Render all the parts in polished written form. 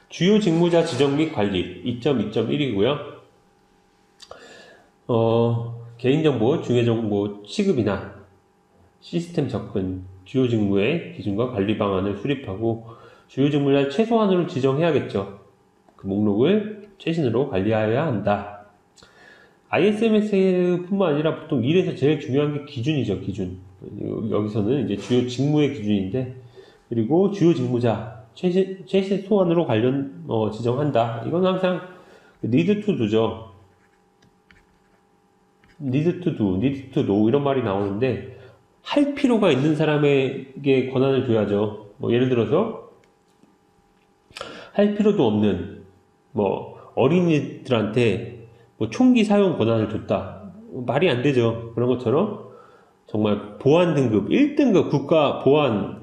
주요 직무자 지정 및 관리 2.2.1이고요. 개인정보, 중요정보 취급이나 시스템 접근, 주요 직무의 기준과 관리 방안을 수립하고 주요 직무자 최소한으로 지정해야겠죠. 그 목록을 최신으로 관리하여야 한다. ISMS뿐만 아니라 보통 일에서 제일 중요한 게 기준이죠, 기준. 여기서는 이제 주요 직무의 기준인데, 그리고 주요 직무자 최소한으로 관련 지정한다. 이건 항상 need to do죠. need to do, need to know 이런 말이 나오는데 할 필요가 있는 사람에게 권한을 줘야죠. 뭐 예를 들어서 할 필요도 없는 뭐 어린이들한테 뭐 총기 사용 권한을 줬다. 말이 안 되죠. 그런 것처럼 정말 보안 등급 1등급 국가 보안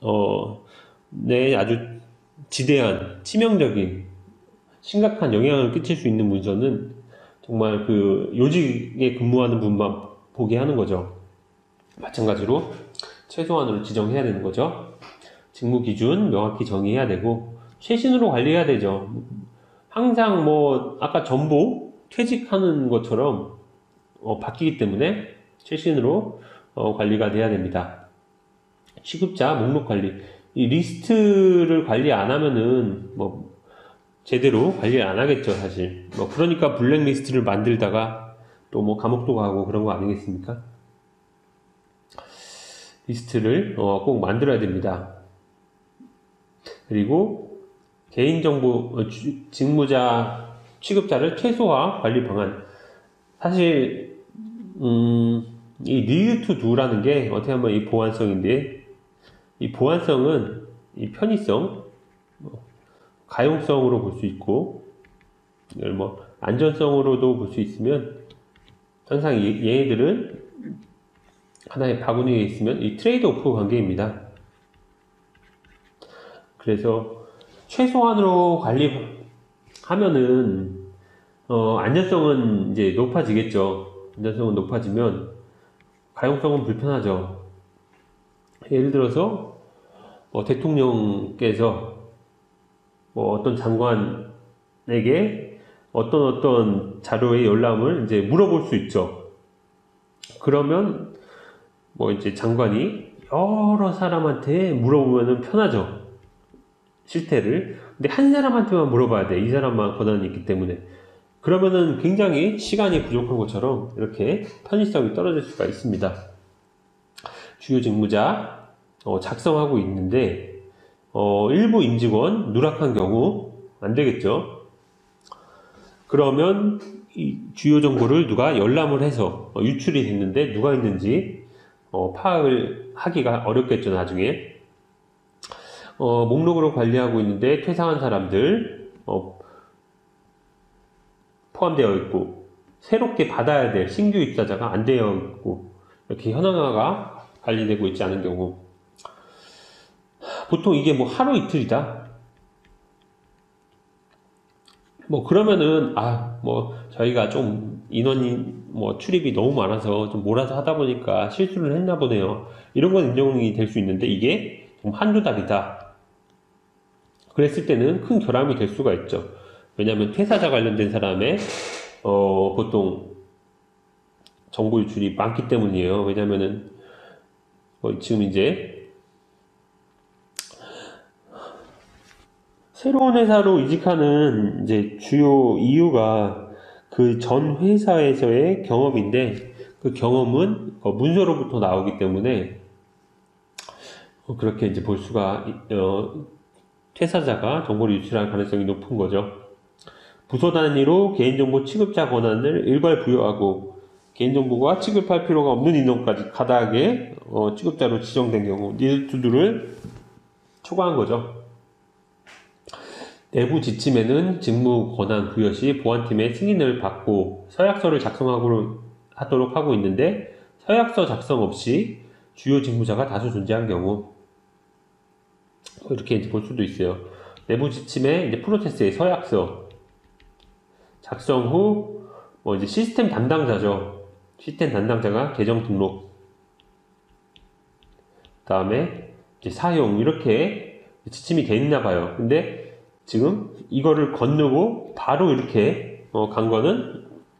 네 아주 지대한 치명적인 심각한 영향을 끼칠 수 있는 문서는 정말 그 요직에 근무하는 분만 보게 하는 거죠. 마찬가지로 최소한으로 지정해야 되는 거죠. 직무 기준 명확히 정의해야 되고 최신으로 관리해야 되죠. 항상 뭐 아까 전보 퇴직하는 것처럼 바뀌기 때문에 최신으로 관리가 돼야 됩니다. 취급자 목록 관리 이 리스트를 관리 안 하면은 뭐 제대로 관리를 안 하겠죠 사실. 뭐 그러니까 블랙리스트를 만들다가 또 뭐 감옥도 가고 그런 거 아니겠습니까? 리스트를 꼭 만들어야 됩니다. 그리고 개인정보 직무자 취급자를 최소화 관리 방안 사실 이 need to do라는 게 어떻게 보면 이 보안성인데 이 보안성은 이 편의성 가용성으로 볼 수 있고 이걸 뭐 안전성으로도 볼 수 있으면 항상 얘네들은 하나의 바구니에 있으면 이 트레이드 오프 관계입니다. 그래서 최소한으로 관리하면은 안전성은 이제 높아지겠죠. 안전성은 높아지면 가용성은 불편하죠. 예를 들어서 대통령께서 어떤 장관에게 어떤 자료의 열람을 이제 물어볼 수 있죠. 그러면 이제 장관이 여러 사람한테 물어보면은 편하죠. 실태를. 근데 한 사람한테만 물어봐야 돼. 이 사람만 권한이 있기 때문에. 그러면은 굉장히 시간이 부족한 것처럼 이렇게 편의성이 떨어질 수가 있습니다. 주요 직무자 작성하고 있는데 일부 임직원 누락한 경우 안 되겠죠. 그러면 이 주요 정보를 누가 열람을 해서 유출이 됐는데 누가 있는지 파악을 하기가 어렵겠죠 나중에. 목록으로 관리하고 있는데 퇴사한 사람들 포함되어 있고 새롭게 받아야 될 신규 입사자가 안 되어 있고 이렇게 현황화가 관리되고 있지 않은 경우 보통 이게 뭐 하루 이틀이다. 그러면은 저희가 좀 인원이 출입이 너무 많아서 좀 몰아서 하다 보니까 실수를 했나 보네요. 이런 건 인정이 될 수 있는데 이게 좀 한두 달이다. 그랬을 때는 큰 결함이 될 수가 있죠. 왜냐하면 퇴사자 관련된 사람의 보통 정보 유출이 많기 때문이에요. 왜냐면은 지금 이제 새로운 회사로 이직하는 이제 주요 이유가 그 전 회사에서의 경험인데 그 경험은 문서로부터 나오기 때문에 그렇게 이제 볼 수가 퇴사자가 정보를 유출할 가능성이 높은 거죠. 부서 단위로 개인정보 취급자 권한을 일괄 부여하고 개인정보가 취급할 필요가 없는 인원까지 가닥에 취급자로 지정된 경우 need to do를 초과한 거죠. 내부 지침에는 직무 권한 부여 시 보안팀의 승인을 받고 서약서를 작성하도록 하고 있는데 서약서 작성 없이 주요 직무자가 다수 존재한 경우 이렇게 이제 볼 수도 있어요. 내부 지침에 이제 프로세스의 서약서 작성 후 이제 시스템 담당자죠. 시스템 담당자가 계정 등록 다음에 이제 사용 이렇게 지침이 돼 있나 봐요. 근데 지금 이거를 건너고 바로 이렇게 간 거는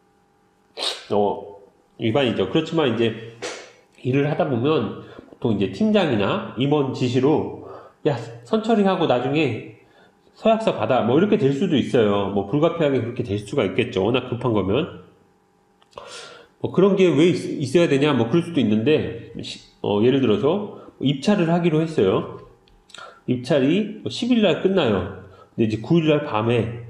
위반이죠. 그렇지만 이제 일을 하다 보면 보통 이제 팀장이나 임원 지시로 야, 선처리하고 나중에 서약서 받아 뭐 이렇게 될 수도 있어요. 뭐 불가피하게 그렇게 될 수가 있겠죠. 워낙 급한 거면. 뭐 그런 게 왜 있어야 되냐 뭐 그럴 수도 있는데 예를 들어서 입찰을 하기로 했어요. 입찰이 10일 날 끝나요. 근데 이제 9일 날 밤에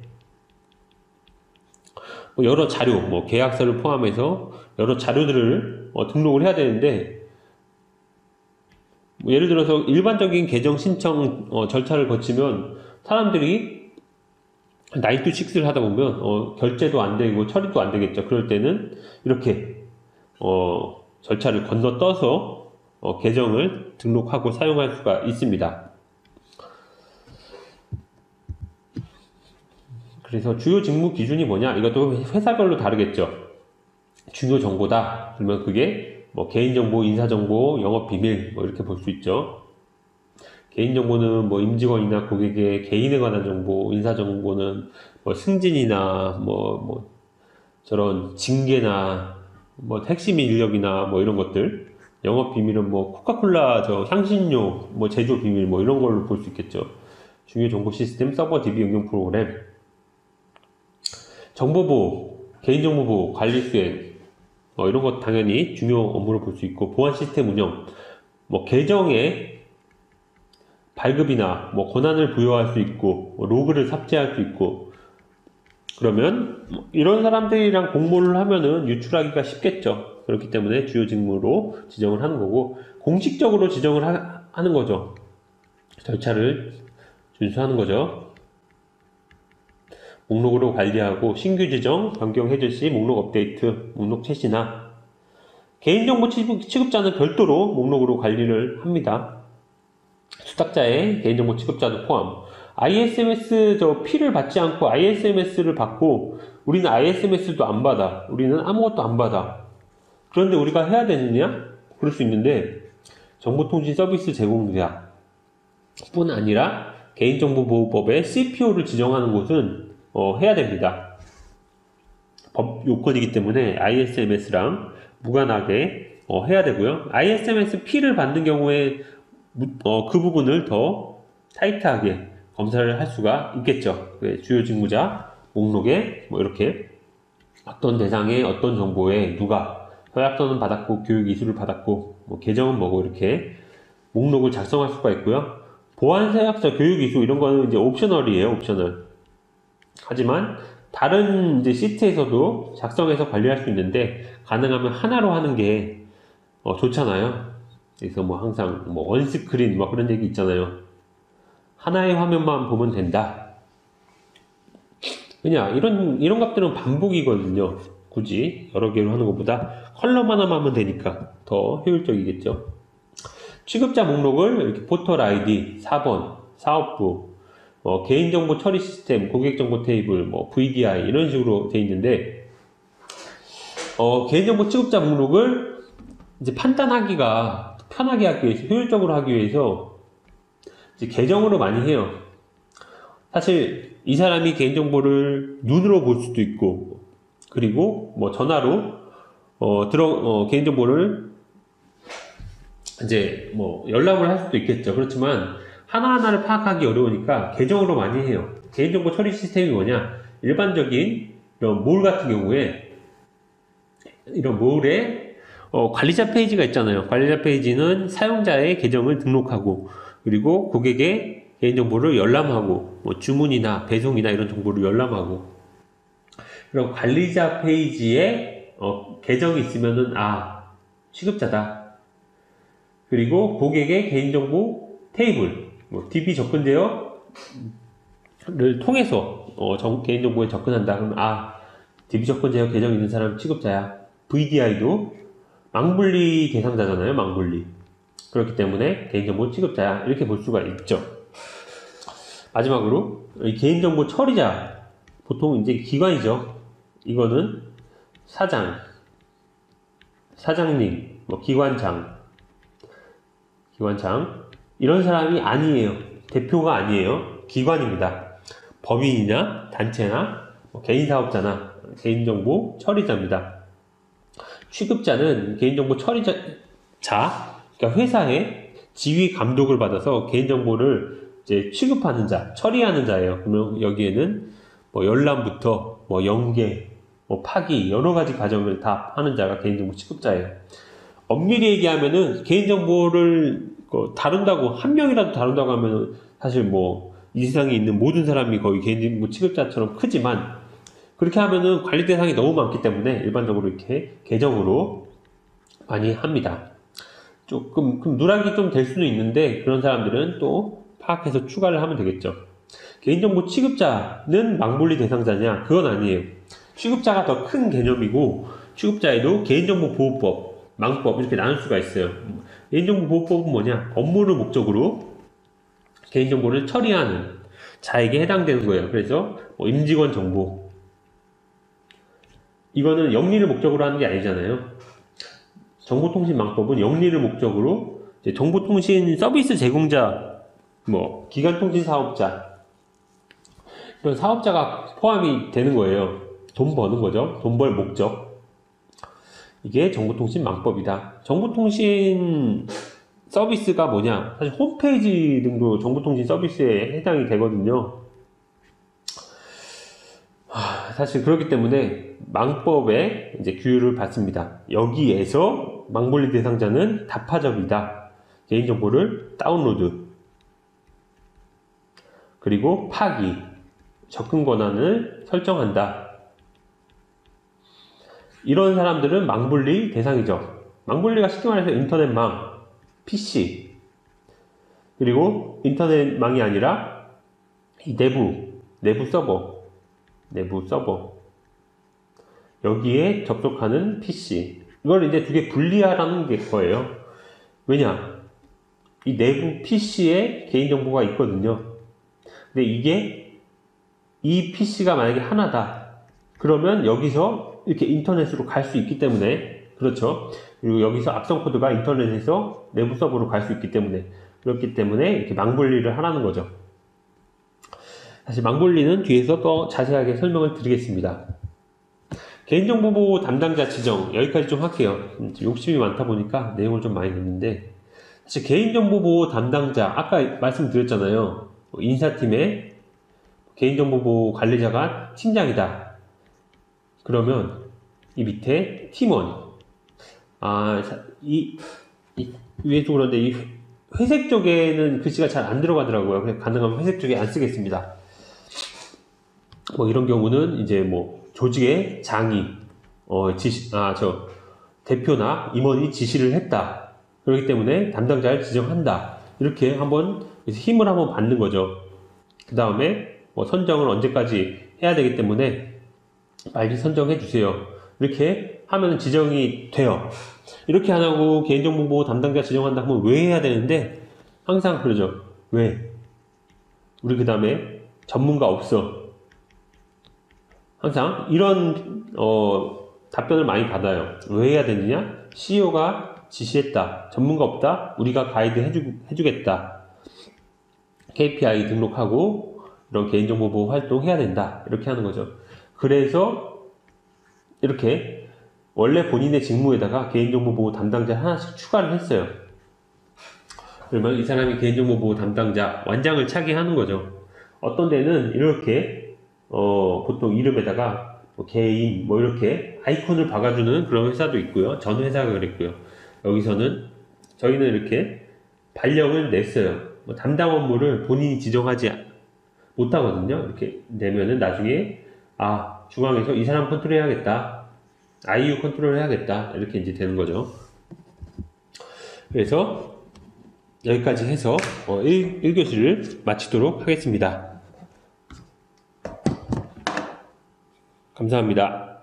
여러 자료, 뭐 계약서를 포함해서 여러 자료들을 등록을 해야 되는데, 뭐 예를 들어서 일반적인 계정 신청 절차를 거치면 사람들이 9 to 6를 하다 보면 결제도 안 되고 처리도 안 되겠죠. 그럴 때는 이렇게 절차를 건너떠서 계정을 등록하고 사용할 수가 있습니다. 그래서 주요 직무 기준이 뭐냐? 이것도 회사별로 다르겠죠. 중요 정보다. 그러면 그게 뭐 개인정보, 인사정보, 영업비밀 뭐 이렇게 볼 수 있죠. 개인정보는 뭐 임직원이나 고객의 개인에 관한 정보, 인사정보는 뭐 승진이나 뭐 저런 징계나 뭐 핵심 인력이나 뭐 이런 것들. 영업비밀은 뭐 코카콜라 향신료 뭐 제조 비밀 뭐 이런 걸로 볼 수 있겠죠. 중요 정보 시스템, 서버 DB 응용 프로그램. 정보보호, 개인정보보호, 관리수행 이런 것 당연히 중요 업무로 볼 수 있고, 보안 시스템 운영, 뭐 계정의 발급이나 뭐 권한을 부여할 수 있고, 로그를 삭제할 수 있고, 그러면 이런 사람들이랑 공모를 하면은 유출하기가 쉽겠죠. 그렇기 때문에 주요 직무로 지정을 하는 거고, 공식적으로 지정을 하는 거죠. 절차를 준수하는 거죠. 목록으로 관리하고 신규 지정, 변경 해제 시 목록 업데이트, 목록 채시나 개인정보 취급자는 별도로 목록으로 관리를 합니다. 수탁자의 개인정보 취급자도 포함. ISMS 피를 받지 않고 ISMS를 받고 우리는 ISMS도 안 받아. 우리는 아무것도 안 받아. 그런데 우리가 해야 되느냐? 그럴 수 있는데 정보통신 서비스 제공자 뿐 아니라 개인정보보호법에 CPO를 지정하는 곳은 해야 됩니다. 법 요건이기 때문에 ISMS랑 무관하게 해야 되고요. ISMS P를 받는 경우에 그 부분을 더 타이트하게 검사를 할 수가 있겠죠. 주요 직무자 목록에 뭐 이렇게 어떤 대상에 어떤 정보에 누가 서약서는 받았고 교육 이수를 받았고 뭐 계정은 뭐고 이렇게 목록을 작성할 수가 있고요. 보안 서약서, 교육 이수 이런 거는 이제 옵셔널이에요. 옵셔널. 하지만 다른 이제 시트에서도 작성해서 관리할 수 있는데 가능하면 하나로 하는 게 좋잖아요. 그래서 뭐 항상 뭐 원스크린 뭐 그런 얘기 있잖아요. 하나의 화면만 보면 된다. 왜냐 이런 값들은 반복이거든요. 굳이 여러 개로 하는 것보다 컬럼 하나만 하면 되니까 더 효율적이겠죠. 취급자 목록을 이렇게 포털 아이디, 4번, 사업부, 개인정보 처리 시스템, 고객정보 테이블, 뭐 VDI 이런 식으로 돼 있는데 개인정보 취급자 목록을 이제 판단하기가 편하게 하기 위해서, 효율적으로 하기 위해서 이제 계정으로 많이 해요. 사실 이 사람이 개인정보를 눈으로 볼 수도 있고, 그리고 뭐 전화로 개인정보를 이제 뭐 연락을 할 수도 있겠죠. 그렇지만 하나하나를 파악하기 어려우니까 계정으로 많이 해요. 개인정보 처리 시스템이 뭐냐? 일반적인 이런 몰 같은 경우에 이런 몰에 관리자 페이지가 있잖아요. 관리자 페이지는 사용자의 계정을 등록하고 그리고 고객의 개인정보를 열람하고 뭐 주문이나 배송이나 이런 정보를 열람하고, 그럼 관리자 페이지에 계정이 있으면은 취급자다. 그리고 고객의 개인정보 테이블, 뭐 DB 접근제어를 통해서 개인정보에 접근한다. 그러면 DB 접근제어 계정 있는 사람 취급자야. VDI도 망분리 대상자잖아요. 망분리. 그렇기 때문에 개인정보 취급자야. 이렇게 볼 수가 있죠. 마지막으로 이 개인정보 처리자, 보통 이제 기관이죠. 이거는 사장님, 뭐 기관장 이런 사람이 아니에요. 대표가 아니에요. 기관입니다. 법인이나 단체나 개인 사업자나 개인정보 처리자입니다. 취급자는 개인정보 처리자, 그러니까 회사에 지휘 감독을 받아서 개인정보를 이제 취급하는 자, 처리하는 자예요. 그러면 여기에는 뭐 열람부터 뭐 연계, 뭐 파기 여러 가지 과정을 다 하는 자가 개인정보 취급자예요. 엄밀히 얘기하면은 개인정보를 다룬다고 한 명이라도 다룬다고 하면은 사실 뭐 이 세상에 있는 모든 사람이 거의 개인정보 취급자처럼 크지만 그렇게 하면은 관리 대상이 너무 많기 때문에 일반적으로 이렇게 계정으로 많이 합니다. 조금 누락이 좀 될 수는 있는데 그런 사람들은 또 파악해서 추가를 하면 되겠죠. 개인정보 취급자는 망분리 대상자냐? 그건 아니에요. 취급자가 더 큰 개념이고 취급자에도 개인정보보호법, 망법 이렇게 나눌 수가 있어요. 개인정보보호법은 뭐냐? 업무를 목적으로 개인정보를 처리하는 자에게 해당되는 거예요. 그래서 뭐 임직원 정보 이거는 영리를 목적으로 하는 게 아니잖아요. 정보통신망법은 영리를 목적으로 이제 정보통신 서비스 제공자, 뭐 기간통신 사업자 이런 사업자가 포함이 되는 거예요. 돈 버는 거죠. 돈 벌 목적. 이게 정보통신망법이다. 정보통신 서비스가 뭐냐? 사실 홈페이지 등도 정보통신 서비스에 해당이 되거든요. 사실 그렇기 때문에 망법에 이제 규율을 받습니다. 여기에서 망분리 대상자는 다파적이다. 개인정보를 다운로드 그리고 파기, 접근 권한을 설정한다. 이런 사람들은 망분리 대상이죠. 망분리가 쉽게 말해서 인터넷망, PC 그리고 인터넷망이 아니라 이 내부 서버 여기에 접속하는 PC 이걸 이제 두 개 분리하라는 게 거예요. 왜냐? 이 내부 PC에 개인정보가 있거든요. 근데 이게 이 PC가 만약에 하나다 그러면 여기서 이렇게 인터넷으로 갈 수 있기 때문에 그렇죠. 그리고 여기서 악성 코드가 인터넷에서 내부 서버로 갈 수 있기 때문에 그렇기 때문에 이렇게 망분리를 하라는 거죠. 사실 망분리는 뒤에서 더 자세하게 설명을 드리겠습니다. 개인정보보호 담당자 지정 여기까지 좀 할게요. 욕심이 많다 보니까 내용을 좀 많이 넣는데 사실 개인정보보호 담당자 아까 말씀드렸잖아요. 인사팀의 개인정보보호 관리자가 팀장이다. 그러면 이 밑에 팀원 위에도 그런데 이 회색 쪽에는 글씨가 잘 안 들어가더라고요. 그냥 가능하면 회색 쪽에 안 쓰겠습니다. 뭐 이런 경우는 이제 뭐 조직의 장이 대표나 임원이 지시를 했다. 그렇기 때문에 담당자를 지정한다. 이렇게 한번 힘을 한번 받는 거죠. 그 다음에 뭐 선정을 언제까지 해야 되기 때문에 빨리 선정해 주세요. 이렇게 하면 지정이 돼요. 이렇게 안 하고 개인정보보호 담당자 지정한다 하면 왜 해야 되는데 항상 그러죠. 왜? 우리 그 다음에 전문가 없어. 항상 이런 답변을 많이 받아요. 왜 해야 되느냐? CEO가 지시했다. 전문가 없다. 우리가 가이드 해주겠다. KPI 등록하고 이런 개인정보보호 활동 해야 된다. 이렇게 하는 거죠. 그래서 이렇게 원래 본인의 직무에다가 개인정보보호 담당자 하나씩 추가를 했어요. 그러면 이 사람이 개인정보보호 담당자 완장을 차게 하는 거죠. 어떤 데는 이렇게 보통 이름에다가 뭐 개인 뭐 이렇게 아이콘을 박아주는 그런 회사도 있고요. 전 회사가 그랬고요. 여기서는 저희는 이렇게 발령을 냈어요. 뭐 담당 업무를 본인이 지정하지 못하거든요. 이렇게 내면은 나중에 중앙에서 이 사람 컨트롤 해야겠다. IU 컨트롤 해야겠다. 이렇게 이제 되는 거죠. 그래서 여기까지 해서 1교시를 마치도록 하겠습니다. 감사합니다.